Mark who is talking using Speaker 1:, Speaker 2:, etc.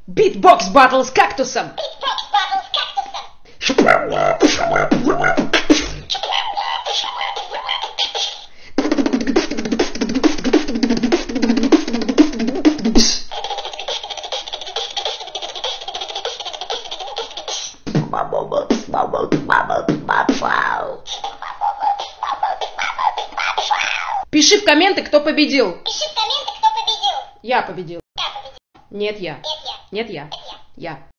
Speaker 1: Beatbox battle с кактусом. Пиши в комменты, кто победил. Я победил. Нет, я. Нет, я. Я.